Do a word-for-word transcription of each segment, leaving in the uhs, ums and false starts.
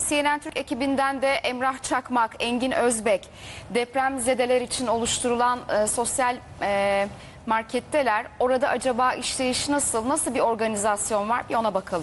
C N N Türk ekibinden de Emrah Çakmak, Engin Özbek, depremzedeler için oluşturulan e, sosyal e, marketteler. Orada acaba işleyiş nasıl, nasıl bir organizasyon var? Bir ona bakalım.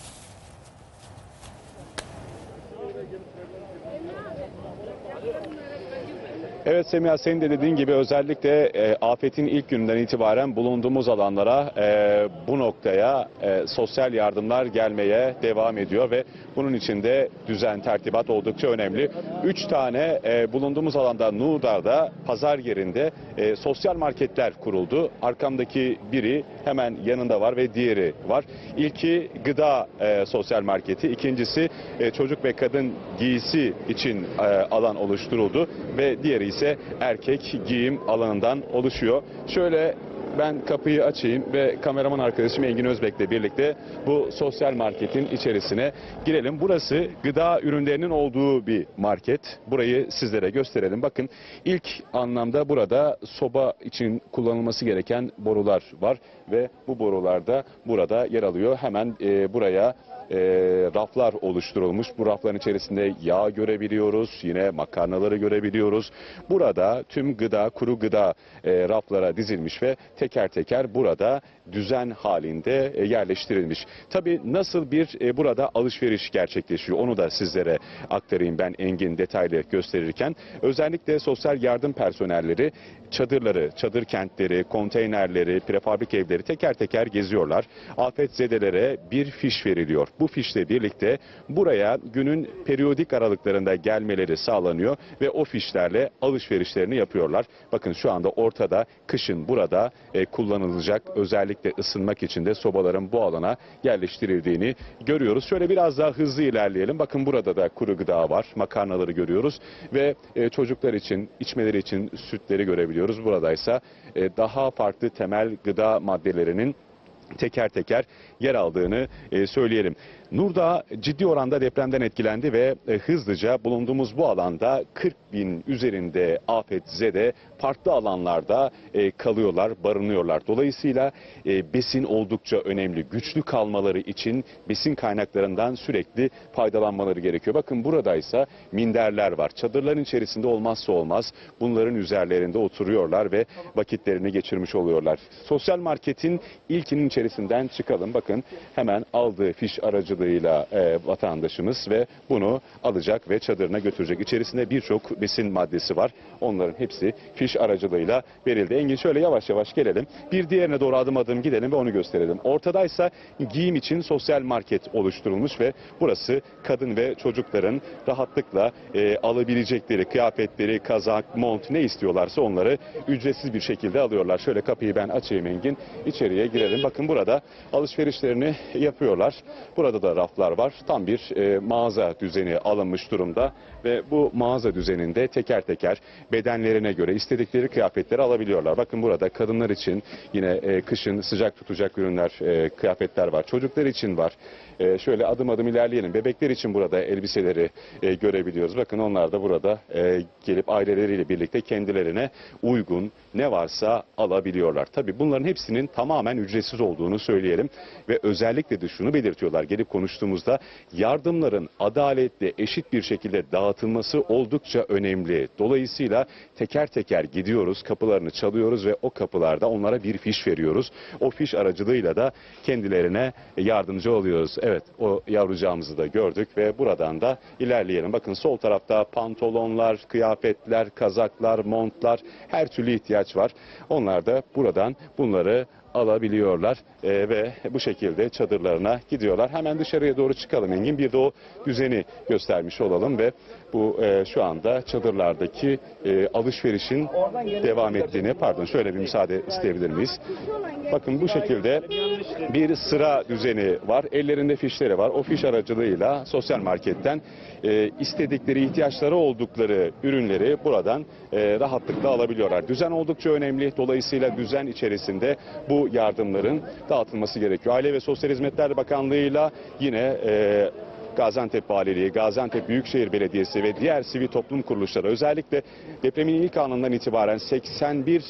Evet Semiha, senin de dediğin gibi özellikle e, afetin ilk gününden itibaren bulunduğumuz alanlara e, bu noktaya e, sosyal yardımlar gelmeye devam ediyor ve bunun için de düzen, tertibat oldukça önemli. Üç tane e, bulunduğumuz alanda Nuğdar'da pazar yerinde e, sosyal marketler kuruldu. Arkamdaki biri hemen yanında var ve diğeri var. İlki gıda e, sosyal marketi, ikincisi e, çocuk ve kadın giysi için e, alan oluşturuldu ve diğeri ise erkek giyim alanından oluşuyor. Şöyle ben kapıyı açayım ve kameraman arkadaşım Engin Özbek'le birlikte bu sosyal marketin içerisine girelim. Burası gıda ürünlerinin olduğu bir market. Burayı sizlere gösterelim. Bakın, ilk anlamda burada soba için kullanılması gereken borular var ve bu borular da burada yer alıyor. Hemen e, buraya E, raflar oluşturulmuş. Bu rafların içerisinde yağ görebiliyoruz. Yine makarnaları görebiliyoruz. Burada tüm gıda, kuru gıda e, raflara dizilmiş ve teker teker burada düzen halinde e, yerleştirilmiş. Tabii nasıl bir e, burada alışveriş gerçekleşiyor onu da sizlere aktarayım ben Engin detaylı gösterirken. Özellikle sosyal yardım personelleri çadırları, çadır kentleri, konteynerleri, prefabrik evleri teker teker geziyorlar. Afetzedelere bir fiş veriliyor. Bu fişle birlikte buraya günün periyodik aralıklarında gelmeleri sağlanıyor ve o fişlerle alışverişlerini yapıyorlar. Bakın şu anda ortada kışın burada e, kullanılacak özellikle ısınmak için de sobaların bu alana yerleştirildiğini görüyoruz. Şöyle biraz daha hızlı ilerleyelim. Bakın burada da kuru gıda var. Makarnaları görüyoruz ve e, çocuklar için, içmeleri için sütleri görebiliyoruz. Buradaysa e, daha farklı temel gıda maddelerinin teker teker yer aldığını e, söyleyelim. Nurdağ ciddi oranda depremden etkilendi ve e, hızlıca bulunduğumuz bu alanda kırk bin üzerinde afetzede farklı alanlarda e, kalıyorlar, barınıyorlar. Dolayısıyla e, besin oldukça önemli. Güçlü kalmaları için besin kaynaklarından sürekli faydalanmaları gerekiyor. Bakın buradaysa minderler var. Çadırların içerisinde olmazsa olmaz. Bunların üzerlerinde oturuyorlar ve vakitlerini geçirmiş oluyorlar. Sosyal marketin ilkinin içerisinden çıkalım. Bakın hemen aldığı fiş aracılığıyla e, vatandaşımız ve bunu alacak ve çadırına götürecek. İçerisinde birçok besin maddesi var. Onların hepsi fiş aracılığıyla verildi. Engin, şöyle yavaş yavaş gelelim. Bir diğerine doğru adım adım gidelim ve onu gösterelim. Ortadaysa giyim için sosyal market oluşturulmuş ve burası kadın ve çocukların rahatlıkla e, alabilecekleri kıyafetleri, kazak, mont ne istiyorlarsa onları ücretsiz bir şekilde alıyorlar. Şöyle kapıyı ben açayım Engin. İçeriye girelim. Bakın burada alışverişlerini yapıyorlar. Burada da raflar var. Tam bir e, mağaza düzeni alınmış durumda ve bu mağaza düzeninde teker teker bedenlerine göre istedikleri kıyafetleri alabiliyorlar. Bakın burada kadınlar için yine e, kışın sıcak tutacak ürünler, e, kıyafetler var. Çocuklar için var. E, şöyle adım adım ilerleyelim. Bebekler için burada elbiseleri e, görebiliyoruz. Bakın onlar da burada e, gelip aileleriyle birlikte kendilerine uygun ne varsa alabiliyorlar. Tabii bunların hepsinin tamamen ücretsiz olduğunu söyleyelim ve özellikle de şunu belirtiyorlar gelip konuştuğumuzda, yardımların adaletli, eşit bir şekilde dağıtılması oldukça önemli. Dolayısıyla teker teker gidiyoruz, kapılarını çalıyoruz ve o kapılarda onlara bir fiş veriyoruz. O fiş aracılığıyla da kendilerine yardımcı oluyoruz. Evet, o yavrucağımızı da gördük ve buradan da ilerleyelim. Bakın sol tarafta pantolonlar, kıyafetler, kazaklar, montlar, her türlü ihtiyaç var. Onlar da buradan bunları alabiliyorlar e, ve bu şekilde çadırlarına gidiyorlar. Hemen dışarıya doğru çıkalım Engin. Bir de o düzeni göstermiş olalım ve bu e, şu anda çadırlardaki e, alışverişin devam ettiğini, pardon şöyle bir müsaade isteyebilir miyiz? Bakın bu şekilde bir sıra düzeni var. Ellerinde fişleri var. O fiş aracılığıyla sosyal marketten e, istedikleri, ihtiyaçları oldukları ürünleri buradan e, rahatlıkla alabiliyorlar. Düzen oldukça önemli. Dolayısıyla düzen içerisinde bu yardımların dağıtılması gerekiyor. Aile ve Sosyal Hizmetler Bakanlığı'yla yine e, Gaziantep Valiliği, Gaziantep Büyükşehir Belediyesi ve diğer sivil toplum kuruluşları özellikle depremin ilk anından itibaren seksen bir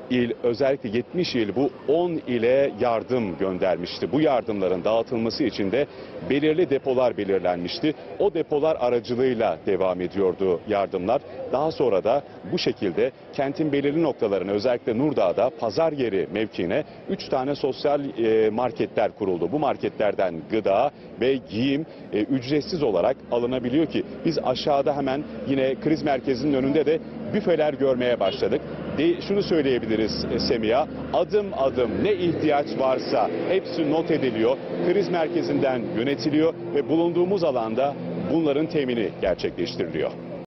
il, özellikle yetmiş il bu on ile yardım göndermişti. Bu yardımların dağıtılması için de belirli depolar belirlenmişti. O depolar aracılığıyla devam ediyordu yardımlar. Daha sonra da bu şekilde kentin belirli noktalarına, özellikle Nurdağ'da pazar yeri mevkiine üç tane sosyal e, marketler kuruldu. Bu marketlerden gıda ve giyim e, ücretsiz olarak alınabiliyor ki biz aşağıda hemen yine kriz merkezinin önünde de büfeler görmeye başladık. De, şunu söyleyebiliriz e, Semiha, adım adım ne ihtiyaç varsa hepsi not ediliyor. Kriz merkezinden yönetiliyor ve bulunduğumuz alanda bunların temini gerçekleştiriliyor.